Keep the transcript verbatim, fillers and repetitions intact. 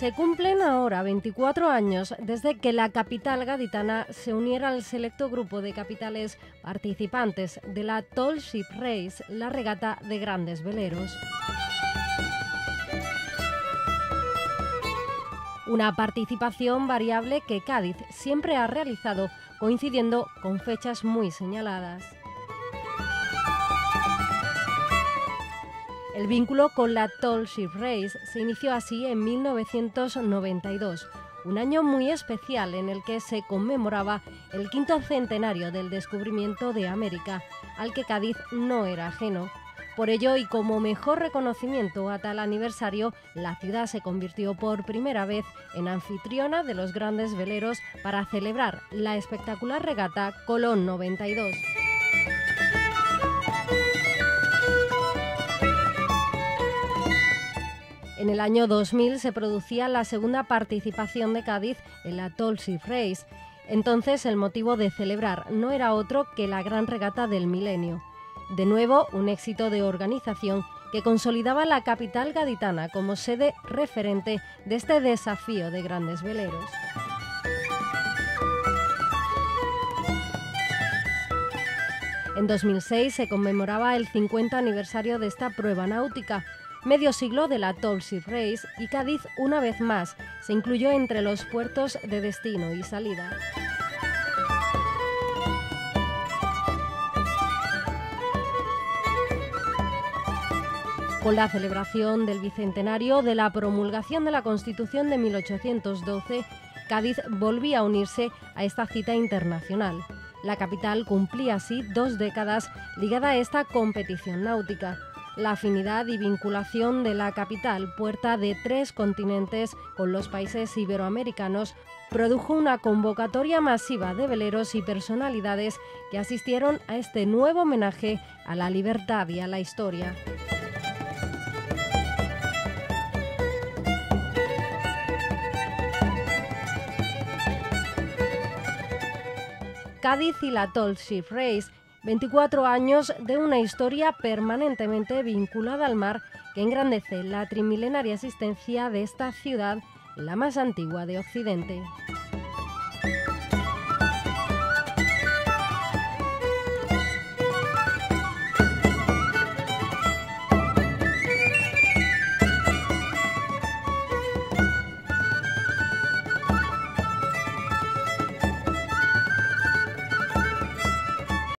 Se cumplen ahora veinticuatro años desde que la capital gaditana se uniera al selecto grupo de capitales participantes de la Tall Ship Race, la regata de grandes veleros. Una participación variable que Cádiz siempre ha realizado, coincidiendo con fechas muy señaladas. El vínculo con la Tall Ship Race se inició así en mil novecientos noventa y dos, un año muy especial en el que se conmemoraba el quinto centenario del descubrimiento de América, al que Cádiz no era ajeno. Por ello, y como mejor reconocimiento a tal aniversario, la ciudad se convirtió por primera vez en anfitriona de los grandes veleros para celebrar la espectacular regata Colón noventa y dos. En el año dos mil se producía la segunda participación de Cádiz en la Tall Ship Race. Entonces el motivo de celebrar no era otro que la gran regata del milenio. De nuevo, un éxito de organización que consolidaba la capital gaditana como sede referente de este desafío de grandes veleros. En dos mil seis se conmemoraba el cincuenta aniversario de esta prueba náutica, medio siglo de la Tall Ship Race, y Cádiz, una vez más, se incluyó entre los puertos de destino y salida. Con la celebración del bicentenario de la promulgación de la Constitución de mil ochocientos doce, Cádiz volvía a unirse a esta cita internacional. La capital cumplía así dos décadas ligada a esta competición náutica. La afinidad y vinculación de la capital, puerta de tres continentes con los países iberoamericanos, produjo una convocatoria masiva de veleros y personalidades que asistieron a este nuevo homenaje a la libertad y a la historia. Cádiz y la Tall Ship Race, veinticuatro años de una historia permanentemente vinculada al mar que engrandece la trimilenaria existencia de esta ciudad, la más antigua de Occidente.